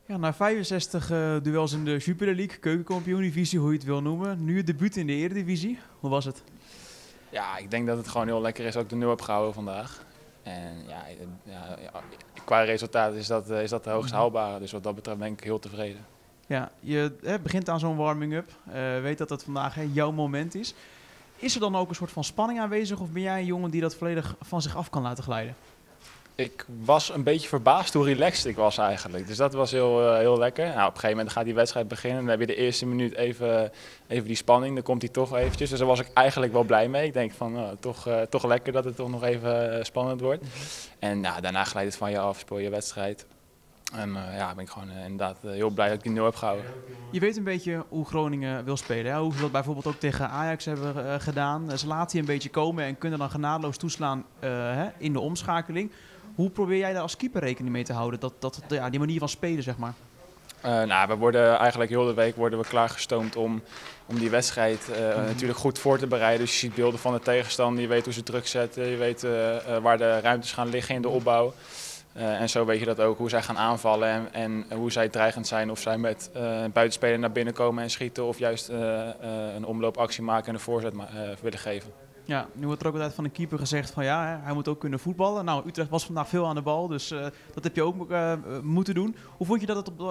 Ja, na 65 duels in de Jupiler League, keukenkampioen-divisie, hoe je het wil noemen. Nu het debuut in de Eredivisie. Hoe was het? Ja, ik denk dat het gewoon heel lekker is dat ik de 0 heb gehouden vandaag. En qua resultaat is dat de hoogst haalbare. Dus wat dat betreft ben ik heel tevreden. Ja, je begint aan zo'n warming-up. Weet dat het vandaag jouw moment is. Is er dan ook een soort van spanning aanwezig? Of ben jij een jongen die dat volledig van zich af kan laten glijden? Ik was een beetje verbaasd hoe relaxed ik was eigenlijk. Dus dat was heel lekker. Nou, op een gegeven moment gaat die wedstrijd beginnen. Dan heb je de eerste minuut even die spanning. Dan komt hij toch eventjes. Dus daar was ik eigenlijk wel blij mee. Ik denk van toch lekker dat het toch nog even spannend wordt. En daarna glijdt het van je af, speel je wedstrijd. En ben ik gewoon inderdaad heel blij dat ik die 0 heb gehouden. Je weet een beetje hoe Groningen wil spelen. Hè? Hoe ze dat bijvoorbeeld ook tegen Ajax hebben gedaan. Ze laten je een beetje komen en kunnen dan genadeloos toeslaan in de omschakeling. Hoe probeer jij daar als keeper rekening mee te houden? Die manier van spelen, zeg maar. We worden eigenlijk heel de week klaargestoomd om die wedstrijd natuurlijk goed voor te bereiden. Dus je ziet beelden van de tegenstander, je weet hoe ze druk zetten, je weet waar de ruimtes gaan liggen in de opbouw. En zo weet je dat ook, hoe zij gaan aanvallen en hoe zij dreigend zijn. Of zij met buitenspeler naar binnen komen en schieten of juist een omloopactie maken en een voorzet willen geven. Ja, nu wordt er ook altijd van een keeper gezegd van ja, hij moet ook kunnen voetballen. Nou, Utrecht was vandaag veel aan de bal, dus dat heb je ook moeten doen. Hoe vond je dat het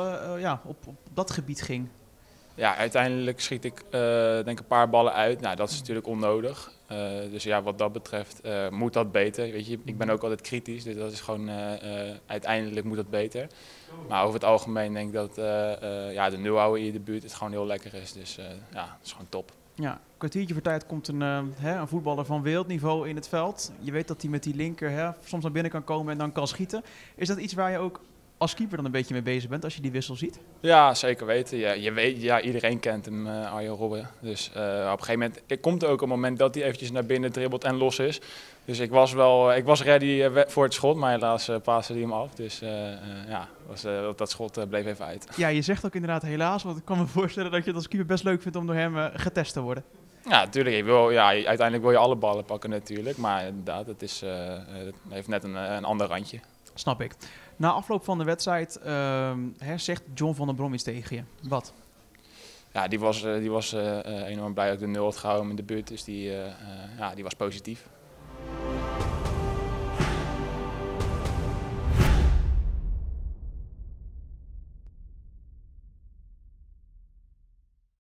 op dat gebied ging? Ja, uiteindelijk schiet ik denk een paar ballen uit. Nou, dat is natuurlijk onnodig. Dus ja, wat dat betreft moet dat beter. Weet je, ik ben ook altijd kritisch, dus dat is gewoon uiteindelijk moet dat beter. Maar over het algemeen denk ik dat de 0 houden in je debuut het gewoon heel lekker is. Dus dat is gewoon top. Ja, een kwartiertje voor tijd komt een voetballer van wereldniveau in het veld. Je weet dat hij met die linker soms naar binnen kan komen en dan kan schieten. Is dat iets waar je ook als keeper dan een beetje mee bezig bent als je die wissel ziet? Ja, zeker weten. Ja, iedereen kent hem, Arjen Robben. Dus op een gegeven moment komt er ook een moment dat hij eventjes naar binnen dribbelt en los is. Dus ik was ready voor het schot, maar helaas paste hij hem af. Dus dat schot bleef even uit. Ja, je zegt ook inderdaad helaas, want ik kan me voorstellen dat je het als keeper best leuk vindt om door hem getest te worden. Ja, natuurlijk. Uiteindelijk wil je alle ballen pakken natuurlijk, maar inderdaad, het heeft net een ander randje. Snap ik. Na afloop van de wedstrijd zegt John van der Brom iets tegen je. Wat? Ja, die was enorm blij dat ik de 0 had gehouden in de buurt, dus die was positief.